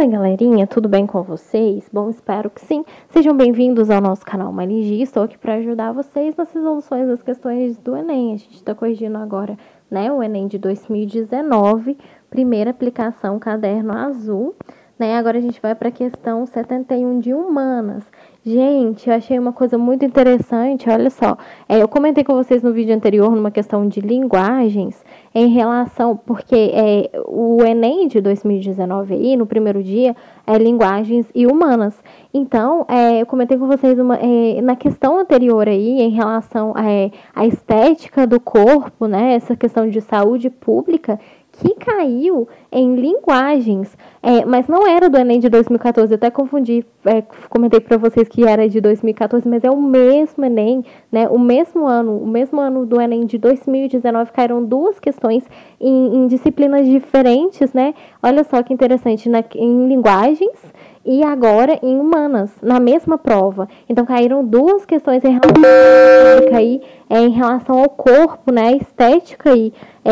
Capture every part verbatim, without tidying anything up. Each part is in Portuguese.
Fala galerinha, tudo bem com vocês? Bom, espero que sim. Sejam bem-vindos ao nosso canal Maligi. Estou aqui para ajudar vocês nas resoluções das questões do Enem. A gente está corrigindo agora, né, o Enem de dois mil e dezenove, primeira aplicação caderno azul. Né? Agora a gente vai para a questão setenta e um de humanas. Gente, eu achei uma coisa muito interessante, olha só. É, eu comentei com vocês no vídeo anterior, numa questão de linguagens, em relação, porque é, o Enem de dois mil e dezenove aí, no primeiro dia, é linguagens e humanas. Então, é, eu comentei com vocês uma, é, na questão anterior aí, em relação é, à estética do corpo, né? Essa questão de saúde pública, que caiu em linguagens, é, mas não era do Enem de dois mil e quatorze, eu até confundi, é, comentei para vocês que era de dois mil e quatorze, mas é o mesmo Enem, né, o mesmo ano, o mesmo ano do Enem de dois mil e dezenove, caíram duas questões em, em disciplinas diferentes, né, olha só que interessante, na, em linguagens e agora em humanas, na mesma prova. Então, caíram duas questões em relação, aí, é, em relação ao corpo, né, estética aí,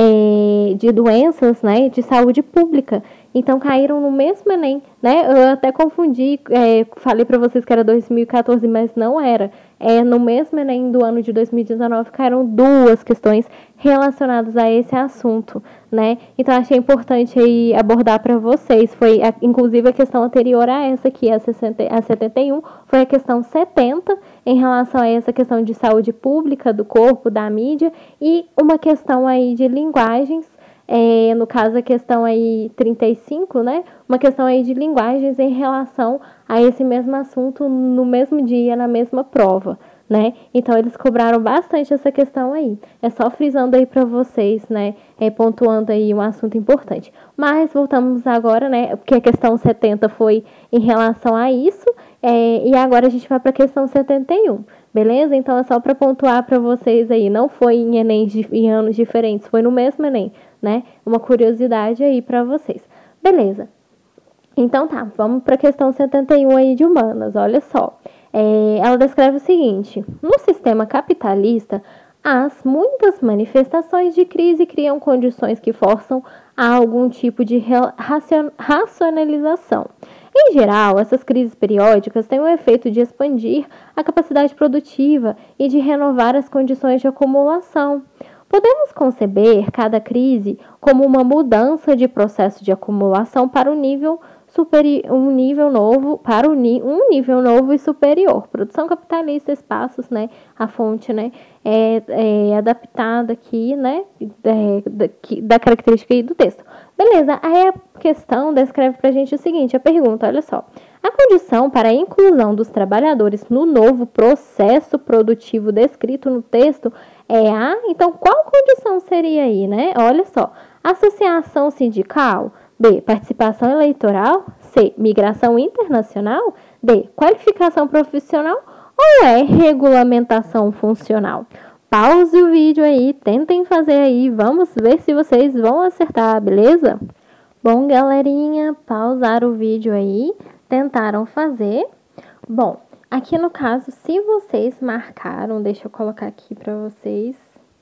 é, de doenças, né, de saúde pública. Então, caíram no mesmo Enem, né? Eu até confundi, é, falei para vocês que era dois mil e quatorze, mas não era. É, no mesmo Enem do ano de dois mil e dezenove, caíram duas questões relacionadas a esse assunto, né? Então, achei importante aí abordar para vocês. Foi, a, inclusive, a questão anterior a essa aqui, a, sessenta, a setenta e um, foi a questão setenta, em relação a essa questão de saúde pública, do corpo, da mídia, e uma questão aí de linguagens, é, no caso a questão aí trinta e cinco, né, uma questão aí de linguagens em relação a esse mesmo assunto no mesmo dia, na mesma prova, né, então eles cobraram bastante essa questão aí, é só frisando aí para vocês, né, é, pontuando aí um assunto importante. Mas voltamos agora, né, porque a questão setenta foi em relação a isso, é, e agora a gente vai para a questão setenta e um. Beleza? Então é só para pontuar para vocês aí. Não foi em Enem em anos diferentes, foi no mesmo Enem, né? Uma curiosidade aí para vocês. Beleza. Então tá, vamos para a questão setenta e um aí de humanas. Olha só. É, ela descreve o seguinte: no sistema capitalista, as muitas manifestações de crise criam condições que forçam a algum tipo de racionalização. Em geral, essas crises periódicas têm o efeito de expandir a capacidade produtiva e de renovar as condições de acumulação. Podemos conceber cada crise como uma mudança de processo de acumulação para um nível superior, um nível novo, para um, um nível novo e superior. Produção capitalista, espaços, né, a fonte, né, é, é adaptada aqui, né, é, da, da característica aí do texto. Beleza, aí a questão descreve para a gente o seguinte, a pergunta, olha só. A condição para a inclusão dos trabalhadores no novo processo produtivo descrito no texto é a... Então, qual condição seria aí, né? Olha só. Associação sindical. B. Participação eleitoral. C. Migração internacional. D. Qualificação profissional. Ou é regulamentação funcional? Pause o vídeo aí, tentem fazer aí, vamos ver se vocês vão acertar, beleza? Bom, galerinha, pausaram o vídeo aí, tentaram fazer. Bom, aqui no caso, se vocês marcaram, deixa eu colocar aqui para vocês.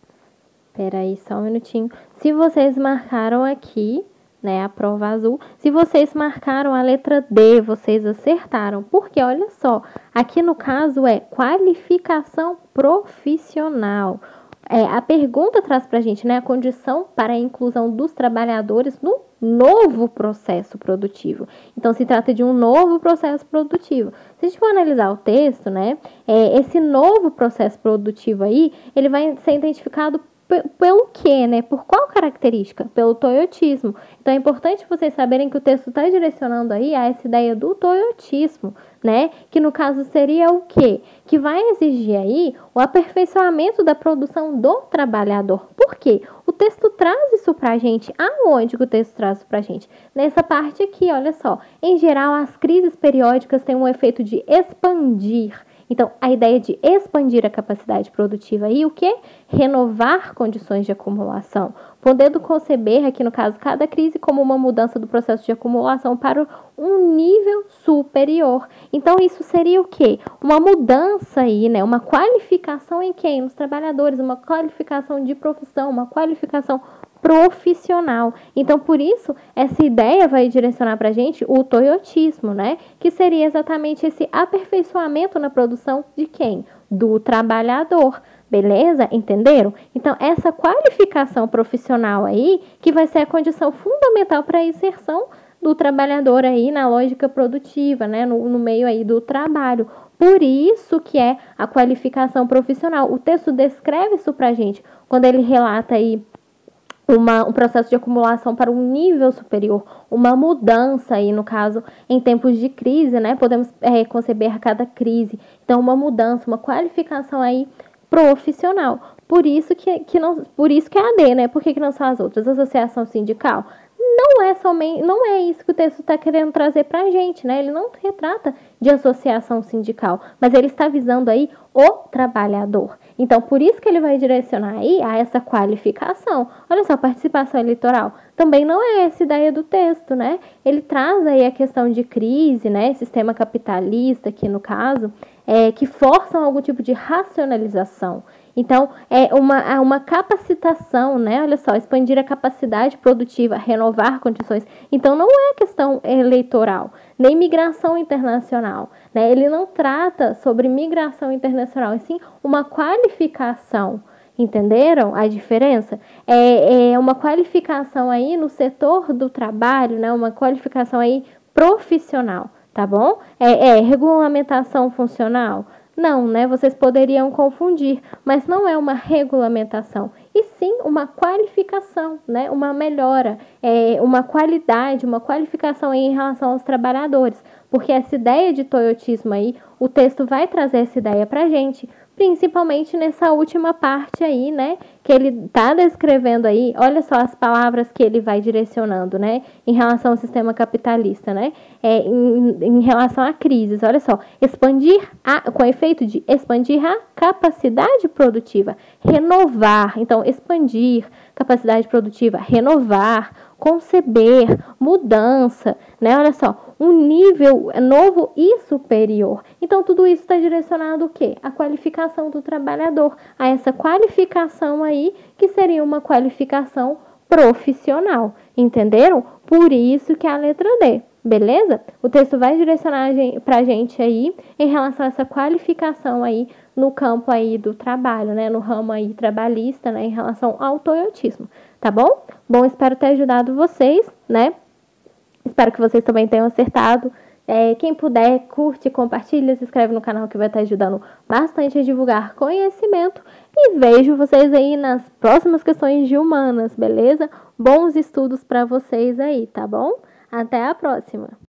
Espera aí só um minutinho. Se vocês marcaram aqui, né, a prova azul, se vocês marcaram a letra D, vocês acertaram. Porque, olha só, aqui no caso é qualificação profissional. É, a pergunta traz para a gente, né, a condição para a inclusão dos trabalhadores no novo processo produtivo. Então, se trata de um novo processo produtivo. Se a gente for analisar o texto, né, é, esse novo processo produtivo aí, ele vai ser identificado pelo quê, né? Por qual característica? Pelo toyotismo. Então, é importante vocês saberem que o texto está direcionando aí a essa ideia do toyotismo, né? Que no caso seria o quê? Que vai exigir aí o aperfeiçoamento da produção do trabalhador. Por quê? O texto traz isso pra gente. Aonde que o texto traz isso pra gente? Nessa parte aqui, olha só. Em geral, as crises periódicas têm um efeito de expandir. Então, a ideia de expandir a capacidade produtiva e o que? Renovar condições de acumulação, podendo conceber, aqui no caso, cada crise como uma mudança do processo de acumulação para um nível superior. Então, isso seria o quê? Uma mudança aí, né? Uma qualificação em quem? Nos trabalhadores, uma qualificação de profissão, uma qualificação profissional. Então, por isso, essa ideia vai direcionar para a gente o toyotismo, né? Que seria exatamente esse aperfeiçoamento na produção de quem? Do trabalhador. Beleza? Entenderam? Então, essa qualificação profissional aí, que vai ser a condição fundamental para a inserção do trabalhador aí na lógica produtiva, né? No, no meio aí do trabalho. Por isso que é a qualificação profissional. O texto descreve isso para a gente, quando ele relata aí Uma, um processo de acumulação para um nível superior, uma mudança aí, no caso, em tempos de crise, né? Podemos é, conceber cada crise. Então, uma mudança, uma qualificação aí profissional. Por isso que, que não, por isso que é a D, né? Por que, que não são as outras? Associação sindical? Não é somente, não é isso que o texto está querendo trazer para a gente, né? Ele não retrata de associação sindical, mas ele está visando aí o trabalhador. Então, por isso que ele vai direcionar aí a essa qualificação. Olha só, participação eleitoral também não é essa ideia do texto, né? Ele traz aí a questão de crise, né? Sistema capitalista, aqui no caso, é, que forçam algum tipo de racionalização. Então, é uma, uma capacitação, né? Olha só, expandir a capacidade produtiva, renovar condições. Então, não é questão eleitoral, nem migração internacional, né? Ele não trata sobre migração internacional, e sim uma qualificação. Entenderam a diferença? É, é uma qualificação aí no setor do trabalho, né? Uma qualificação aí profissional, tá bom? É, é regulamentação funcional? Não, né? Vocês poderiam confundir, mas não é uma regulamentação, e sim uma qualificação, né? Uma melhora, é, uma qualidade, uma qualificação aí em relação aos trabalhadores, porque essa ideia de toyotismo aí, o texto vai trazer essa ideia pra gente, principalmente nessa última parte aí, né, que ele tá descrevendo aí. Olha só as palavras que ele vai direcionando, né, em relação ao sistema capitalista, né, é, em, em relação a crises. Olha só, expandir, a, com efeito de expandir a capacidade produtiva, renovar. Então, expandir capacidade produtiva, renovar, conceber, mudança, né? Olha só, um nível novo e superior. Então, tudo isso está direcionado o quê? A qualificação do trabalhador, a essa qualificação aí, que seria uma qualificação profissional, entenderam? Por isso que é a letra D, beleza? O texto vai direcionar para a gente aí, em relação a essa qualificação aí, no campo aí do trabalho, né? No ramo aí trabalhista, né? Em relação ao toyotismo, tá bom? Bom, espero ter ajudado vocês, né? Espero que vocês também tenham acertado. É, quem puder, curte, compartilha, se inscreve no canal, que vai estar ajudando bastante a divulgar conhecimento. E vejo vocês aí nas próximas questões de humanas, beleza? Bons estudos para vocês aí, tá bom? Até a próxima!